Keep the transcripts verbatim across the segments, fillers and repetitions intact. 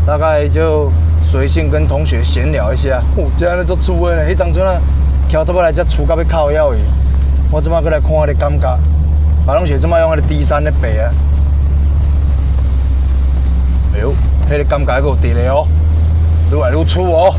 大概就随性跟同学闲聊一下。哦，这样咧做厝的呢，迄当阵啊，翘倒来才厝到要靠腰去。我即摆过来看迄个感觉，别拢是即摆用迄个低山咧爬啊。哎呦，迄、那个感觉还有伫咧哦，愈来愈粗哦。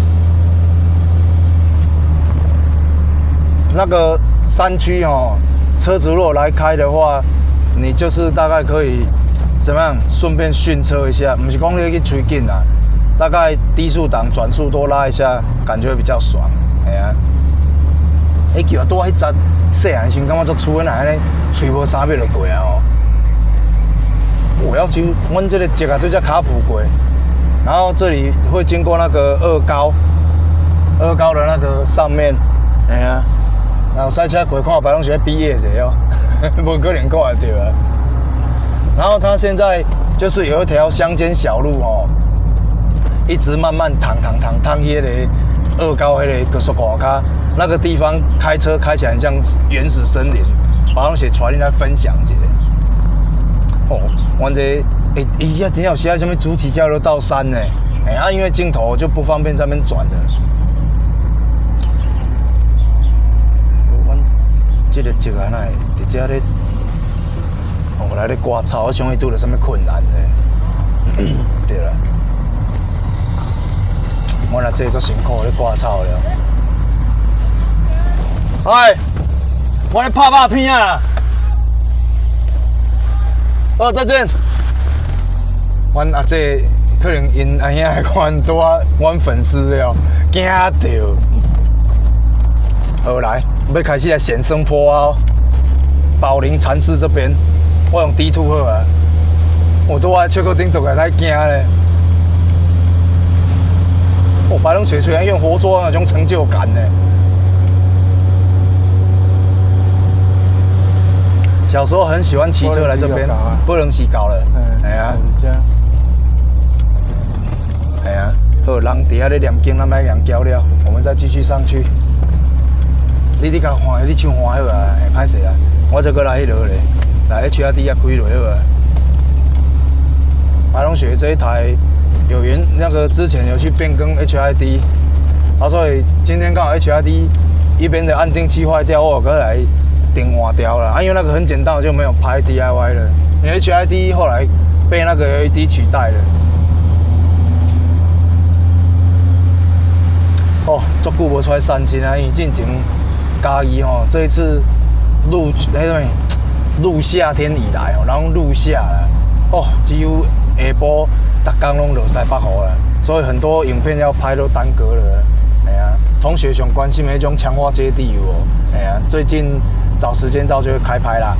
那个山区哦，车子如果来开的话，你就是大概可以怎么样，顺便训车一下，不是讲你去吹紧啊，大概低速档、转速多拉一下，感觉会比较爽。哎呀，哎，叫我多迄阵细汉时，感觉足粗的，安尼吹无三秒就过啊哦。我要求，阮这个节啊，就叫卡普过，然后这里会经过那个二高，二高的那个上面，哎呀。然后赛车过看，白龙学毕业者哦，无可能看得到啊。然后它现在就是有一条乡间小路哦，一直慢慢躺躺躺躺迄个二高迄个高速公路卡，那个地方开车开起来很像原始森林，白龙学带你来分享一下。哦，阮这诶，伊遐真有写什么主起交流道山呢？哎啊，因为镜头就不方便在那边转的。这个节啊，哪会直接咧，后来咧刮草，我想伊拄着什么困难咧？对啦，我若这做辛苦咧刮草了。哎，我咧拍拍片啊！哦，再见。阮阿姐可能因阿兄的看拄啊，阮粉丝了，惊到。好来。要开始来显生坡啊！宝林禅寺这边，我用地图好啊。我都爱切个顶头个太惊咧。我白龙水虽然用活捉那种成就感呢。小时候很喜欢骑车来这边，不能洗搞了。哎呀，哎呀，好，人底下咧念经，咱来念交了，我们再继续上去。你你甲看，你唱欢好啊，会歹势啊！我再过来迄落咧，来 H R D 也开落好啊。白龙雪这一台有缘，那个之前有去变更 H R D， 啊，所以今天刚好 H R D 一边的安定器坏掉，我过来顶换掉了。啊，因为那个很简单，我就没有拍 D I Y 了。因为 H R D 后来被那个 L E D 取代了。哦，足久无出来山青啊，因为进前。嘉义吼，这一次入迄种入夏天以来吼，然后入夏啦，哦，几乎下晡逐工拢落晒北雨啦，所以很多影片要拍都耽搁了。哎呀，同学上关心的迄种强化接地有哦，哎呀，最近找时间照就会开拍啦。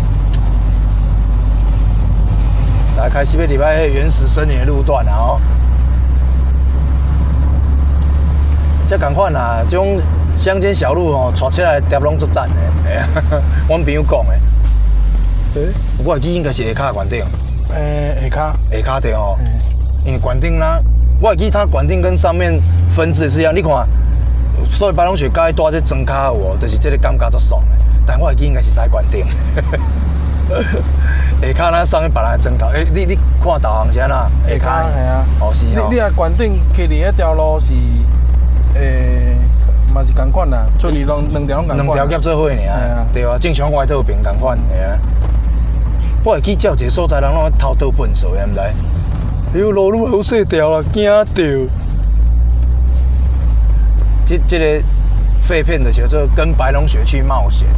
来开始要入来原始森林的路段啊哦，这同款啊，种。乡间小路吼，撮起来碟拢足赞的，哎呀，阮朋友讲的。诶，我会记应该是下骹管顶。 诶，下骹。 下骹对吼，因为管顶啦，我会记它管顶跟上面分支是一样。你看，所以白龙雪介带这装卡有哦，就是这个感觉足爽的。但我会记应该是使管顶。下骹咱上面别人的装头，诶，你你看导航是安那？ 下骹系啊。 哦是哦。 你你啊管顶去哩迄条路是诶。嘛是共款啦，出去两两条拢共款。 两条夹做伙尔，对啊，正常歪倒边共款，系啊。我会记照一个所在人拢偷倒粪扫，毋知？哎呦，路愈好细条啊，惊到！这这个废片的叫做跟白龙雪去冒险。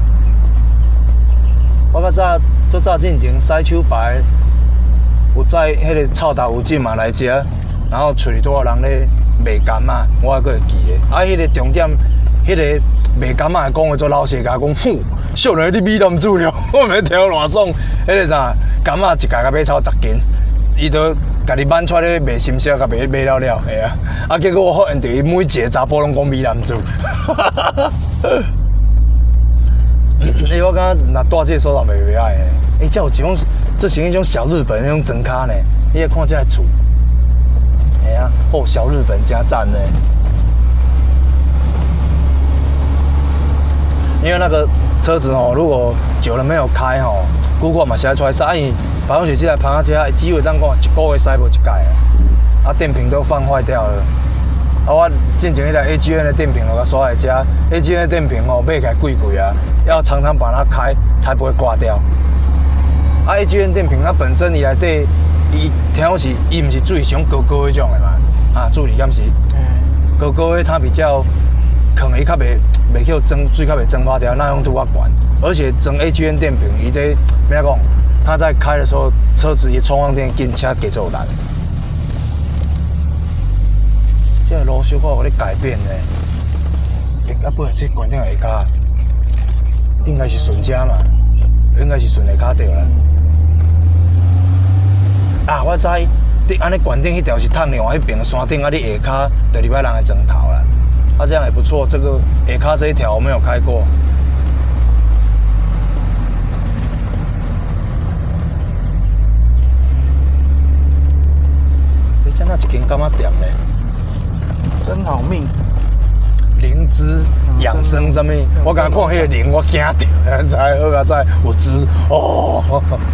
我较早做早进前洗手牌，有在迄个臭豆腐店嘛来食，然后厝里拄有人咧。卖柑仔，我还阁会记诶。啊，迄、那个重点，迄、那个卖柑仔讲话做老谢甲讲，呼，少年你米男子了，我袂听偌爽。迄个啥，柑仔一家甲买超十斤，伊就家己挽出咧卖心色，甲卖卖了了，系啊。啊，结果我发现着伊每一个查甫拢讲米男子。诶，我感觉若住这个所在袂袂歹诶。诶，这有一种，这是迄种小日本那种装卡呢。你来看这个厝。哎呀，哦，小日本加赞呢！因为那个车子哦，如果久了没有开哦，古怪嘛，写出来塞。因为白龙雪这台棚仔车，机会当讲一个月驶无一届啊。 啊电瓶都放坏掉了。啊，我进前迄台 A G N 的电瓶，我甲锁在家。A G N 的电瓶哦，买起来贵贵啊，要常常把它开，才不会挂掉。啊 ，A G N 电瓶它本身伊内底，伊听讲是伊毋是水上高高迄种的嘛，啊，助理敢是？高高的它比较，可能伊较袂袂去蒸水较袂蒸发掉，那用度较悬。而且整 A G N 电瓶，伊得咩讲？它在开的时候，车子一充上电，紧车给走难。这个路小可有咧改变呢。啊，不然这关键下骹，应该是顺车嘛，应该是顺下骹对啦。啊，我知，你安尼管顶迄条是探另外迄边山顶，啊，你下骹就入来人的砖头啦。啊，这样也不错。这个下骹这一条我没有开过。你这那一间干嘛店呢？ 真好命。 灵芝养生什么？我刚看迄个灵，我惊到，才好个才有芝哦。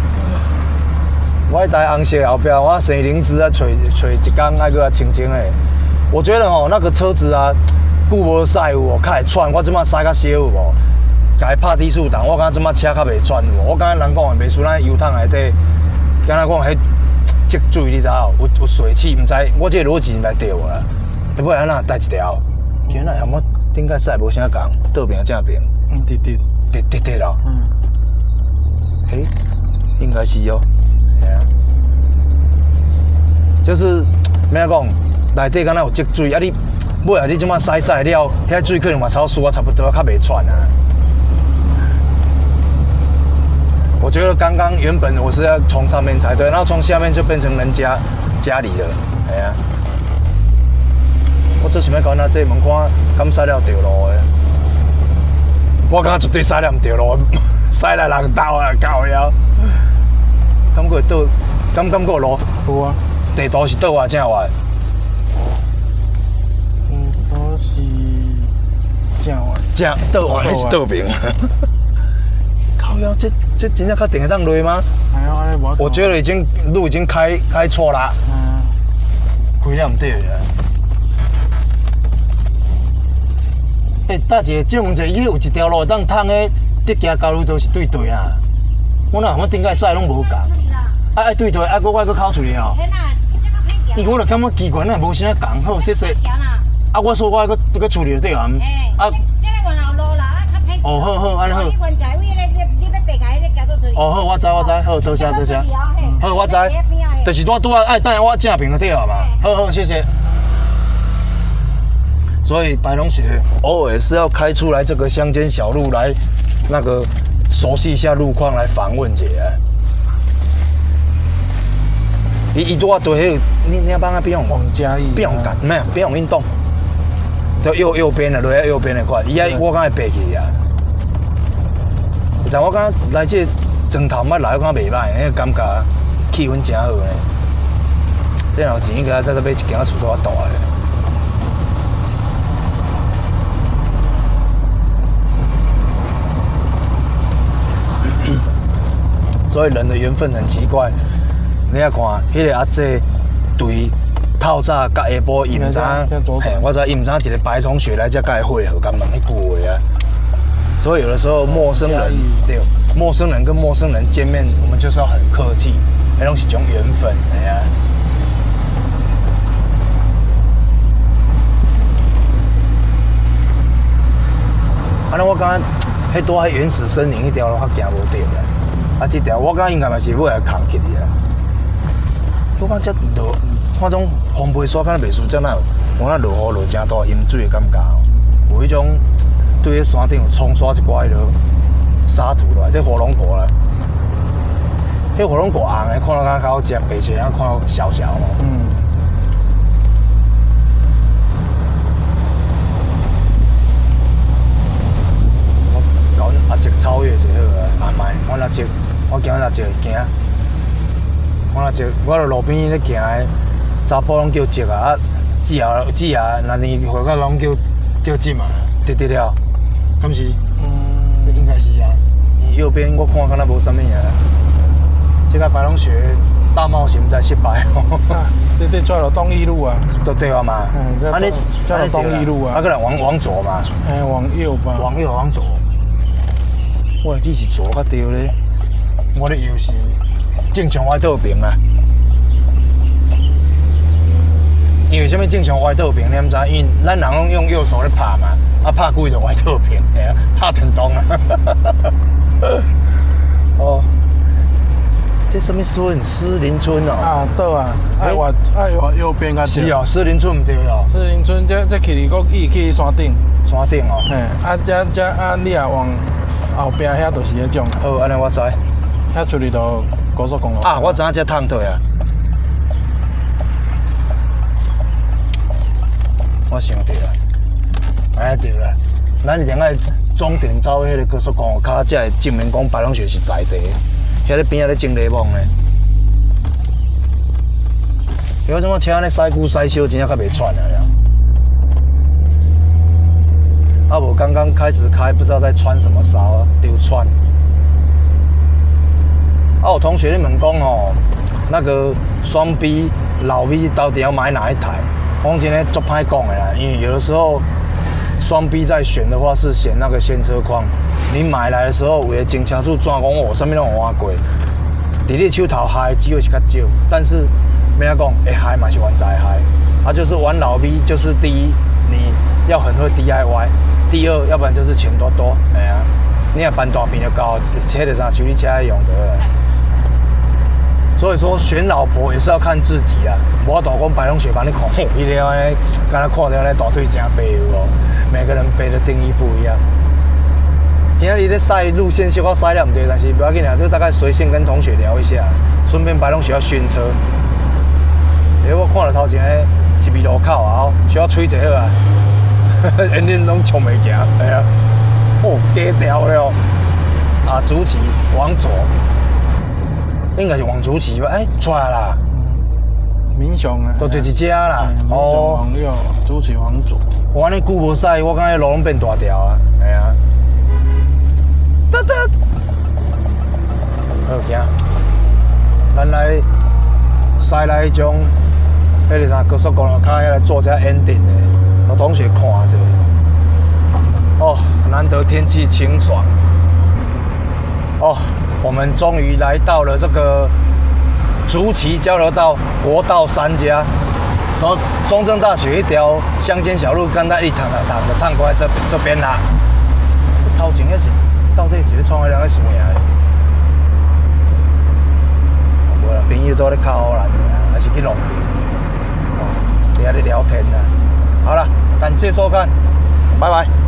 我迄台红色后壁，我生灵芝啊，找找一缸爱个清清的。我觉得哦，那个车子啊，久无驶有哦，较会喘。我即马驶较少有无？甲伊拍低速档，我感觉即马车较袂喘有无？我感觉人讲的袂输咱油桶内底，敢若讲迄积水你知影？有有水汽，毋知我这个逻辑毋知对无啦？要不然安那带一条？今仔含我顶摆驶无啥共，倒边正边。 嗯，对对。 对对对咯。 嗯。 诶、欸，应该是哦。系啊。就是咩讲，内底敢若有积水，啊你尾啊你即马驶驶了，遐水可能嘛超输啊，差不多较袂喘啊。我觉得刚刚原本我是要从上面才对，然后从下面就变成人家家里了，系啊。我做想要搞那这门看，敢驶了对路的？我感觉绝对驶了唔对路，驶来人兜啊，搞了。感觉倒，感感觉路？ 有啊。 地图是倒啊正歪？ 嗯，都是正歪。 正倒歪还是倒平？靠呀，这这真正较顶得当落吗？ 哎呀，安尼无。 我觉得已经路已经开开错啦。嗯。开了唔对啊。诶、欸，大姐，即问者，伊有一条路当通诶，直行交流道是对对啊。我那我顶摆驶拢无共，啊爱对对，啊，我我搁考出去吼。伊我就感觉奇怪，那无啥共好，说说。啊，我说我搁搁处理就对啊。啊。这个往后路啦，啊，较歹。哦，好好，安尼好。哦，好，我知我知，好，多谢多谢。好，我知。就是我拄啊爱等我正平就对啊嘛。好好，谢谢。所以白龙雪偶尔是要开出来这个乡间小路来，那个熟悉一下路况来访问者。伊伊拄啊对迄个，你你要帮他不用王嘉义， 不用干，没有不用运动，就右右边的落喺右边的款，伊爱我刚才爬去啊。但我感觉来这砖头捌来，我感觉袂歹，那个感觉气氛真好呢。这有钱应该在这买一间厝较大的。所以人的缘分很奇怪，你啊看，迄、那个阿姐对透早甲下晡伊毋知，嘿，我知伊毋知一个白同学来才甲伊会合，甲问迄句话啊。所以有的时候陌生人，对，陌生人跟陌生人见面，我们就是要很客气，迄拢是一种缘分，哎呀。啊，那我感觉迄多迄原始森林迄条路较行无对啦。啊，这条我感觉应该嘛是尾来扛起的啊。我感觉这落，看种风背山，敢若袂输遮那有，我那落雨落真大，淹水的感觉哦。有迄种对迄山顶有冲刷一寡迄落沙土落来，这火龙果啦。迄火龙果红的，看到较较好食，白切啊看到小小哦。嗯。我搞阿叔超越就好啊，啊卖，我阿叔。我惊阿叔会惊，我阿叔，我路边咧行的查甫拢叫叔啊，啊姊啊姊啊，那年岁个拢叫叫姊嘛，对对了，敢是？嗯，应该是啊。右边我看敢若无啥物啊，这个白龙雪大冒险在失败哦。 啊，你你转到东一路啊？ 都对啊嘛。 嗯， 啊你转到东一路啊？ 啊，个人往往左嘛。 哎，往右吧。 往右往左。我会记是左较对咧。我的右是正常歪倒平啊。因为什么正常歪倒平？你毋知？因为咱人拢用右手咧拍嘛，啊拍几就歪倒平，嘿啊，拍电动啊。哦。这什么村？狮林村哦。 啊，对啊，爱往爱往右边较对。 是哦，狮林村唔对哦。 狮林村这这去里国伊去山顶。 山顶哦。 嘿，啊这这啊你也往后边遐就是迄种。 好，安尼我知。 遐出去就高速公路。 啊，我知影这探退啊。我想对啦，哎对啦，咱一定爱总店走迄个高速公路卡，才会证明讲白龙穴是在地。遐咧边仔咧种柠檬咧，有怎么车咧驶久驶小，真正较袂喘啊了。啊无刚刚开始开，不知道在穿什么骚啊，丢穿。啊，有同学咧问讲吼，那个双 B 老 B 到底要买哪一台？我今天做歹讲的啦，因为有的时候双 B 在选的话是选那个先车框，你买来的时候为了真清楚，怎讲我什么拢有换过，伫你手头害机会是较少，但是免讲会害嘛是原在害，啊就是玩老 B 就是第一你要很会 D I Y， 第二要不然就是钱多多，哎呀、啊，你若搬大边就搞，车就上修理车用得了。所以说选老婆也是要看自己啊，无道讲白龙雪把你看，吼，伊了安尼，敢若看到那大腿真白有哦。每个人背的定义不一样。今仔日咧赛路线小可赛了唔对，但是不要紧啊，就大概随性跟同学聊一下，顺便白龙雪要训车。因为我看了头前个十字路口啊，需要吹一下好啊，因恁拢冲袂行，系啊，哦，加条了，啊，主骑往左。应该是往主骑吧？哎、欸，出来啦！ 民雄啊， 都对一只啦。 民雄往右，主骑往左。 我安尼久无驶，我感觉路拢变大条啊！系啊。得得。好行。咱来驶来迄种，迄个啥高速公路卡遐来做只 ending 的，我同学看者。哦，难得天气清爽。哦。我们终于来到了这个竹崎交流道国道三家，然后中正大学一条乡间小路，刚才一趟啊趟就趟过来这边这边啦。头前那是到底是咧创啥人咧输赢咧？无啦，朋友都咧靠咱还是去弄掉。哦，伫遐咧聊天啦。好了，感谢收看，拜拜。